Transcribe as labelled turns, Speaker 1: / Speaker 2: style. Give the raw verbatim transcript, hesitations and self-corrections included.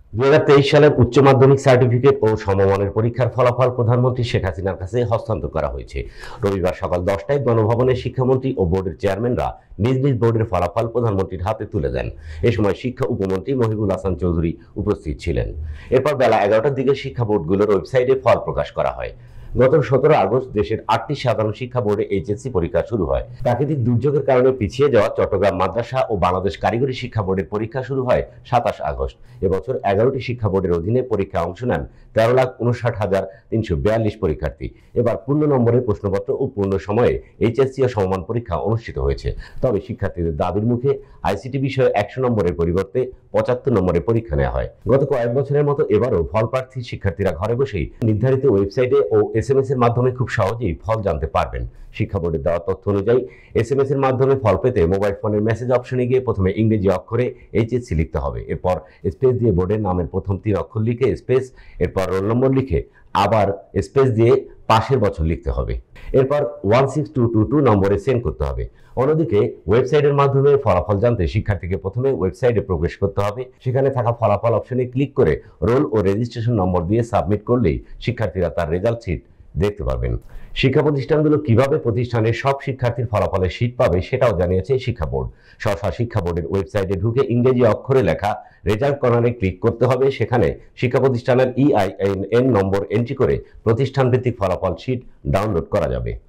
Speaker 1: দুই হাজার তেইশ সালের উচ্চ মাধ্যমিক সার্টিফিকেট ও সমমানের পরীক্ষার ফলাফল প্রধানমন্ত্রী শেখ হাসিনার কাছে হস্তান্তর করা হয়েছে। রবিবার সকাল দশটায় গণভবনে শিক্ষামন্ত্রী ও বোর্ডের চেয়ারম্যানরা নিজ নিজ বোর্ডের ফলাফল প্রধানমন্ত্রীর হাতে তুলে দেন। এ সময় শিক্ষা উপমন্ত্রী মহিবুল হাসান চৌধুরী উপস্থিত ছিলেন। এরপর বেলা এগারোটার দিকে শিক্ষা বোর্ডগুলোর ওয়েবসাইটে ফল প্রকাশ করা হয়। গত সতেরো আগস্ট দেশের আটটি সাধারণ শিক্ষা বোর্ডে এইচএসসি পরীক্ষা শুরু হয়। প্রাকৃতিক দুর্যোগের কারণে পিছিয়ে যাওয়া চট্টগ্রাম মাদ্রাসা ও বাংলাদেশ কারিগরি শিক্ষা বোর্ডের পরীক্ষা শুরু হয় সাতাশ আগস্ট। এবছর এগারোটি শিক্ষা বোর্ডের অধীনে পরীক্ষা অংশ নেন তেরো লাখ উনষাট হাজার তিনশো বিয়াল্লিশ পরীক্ষার্থী। এবার পূর্ণ নম্বরের প্রশ্নপত্র ও পূর্ণ সময়ে এইচএসসি ও সমমান পরীক্ষা অনুষ্ঠিত হয়েছে। তবে শিক্ষার্থীদের দাবির মুখে আইসিটি বিষয়ে একশো নম্বরের পরিবর্তে পঁচাত্তর নম্বরের পরীক্ষা নেওয়া হয়। গত কয়েক বছরের মতো এবারও ফল প্রার্থী শিক্ষার্থীরা ঘরে বসেই নির্ধারিত ওয়েবসাইটে ও এস এম এস এর মাধ্যমে খুব সহজেই ফল জানতে পারবেন। শিক্ষা বোর্ডের দেওয়া তথ্য অনুযায়ী এস এম এস এর মাধ্যমে ফল পেতে মোবাইল ফোনের মেসেজ অপশনে গিয়ে প্রথমে ইংরেজি অক্ষরে এইচএসসি লিখতে হবে। এরপর স্পেস দিয়ে বোর্ডের নামের প্রথম তিন অক্ষর লিখে স্পেস, এরপর রোল নম্বর লিখে আবার স্পেস দিয়ে পাশের বছর লিখতে হবে। এরপর one six two two two নম্বরে সেন্ড করতে হবে। অন্যদিকে ওয়েবসাইটের মাধ্যমে ফলাফল জানতে শিক্ষার্থীকে প্রথমে ওয়েবসাইটে প্রবেশ করতে হবে। সেখানে থাকা ফলাফল অপশনে ক্লিক করে রোল ও রেজিস্ট্রেশন নম্বর দিয়ে সাবমিট করলেই শিক্ষার্থীরা তার রেজাল্ট শিট দেখতে পারবেন। শিক্ষা প্রতিষ্ঠানগুলো কিভাবে প্রতিষ্ঠানের সব শিক্ষার্থীর ফলাফলের শীট পাবে সেটাও জানিয়েছে শিক্ষা বোর্ড। সরকার শিক্ষা বোর্ডের ওয়েবসাইটে ঢুকে ইংরেজি অক্ষরে লেখা রেজাল্ট কর্নারে ক্লিক করতে হবে। সেখানে শিক্ষা প্রতিষ্ঠানের E I N number entry করে প্রতিষ্ঠান ভিত্তিক ফলাফল শীট ডাউনলোড করা যাবে।